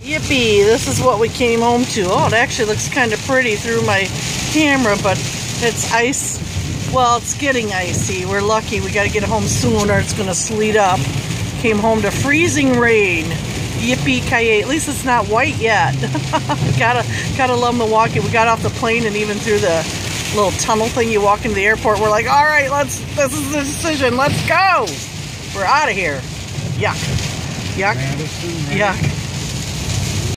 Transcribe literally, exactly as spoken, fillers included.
Yippee, this is what we came home to. Oh, it actually looks kind of pretty through my camera, but it's ice. Well, it's getting icy. We're lucky. We got to get home soon or it's going to sleet up. Came home to freezing rain. Yippee-ki-yay. At least it's not white yet. gotta, gotta love Milwaukee. We got off the plane and even through the little tunnel thing you walk into the airport, we're like, all right, let's, this is the decision. Let's go. We're out of here. Yuck. Yuck. Yuck.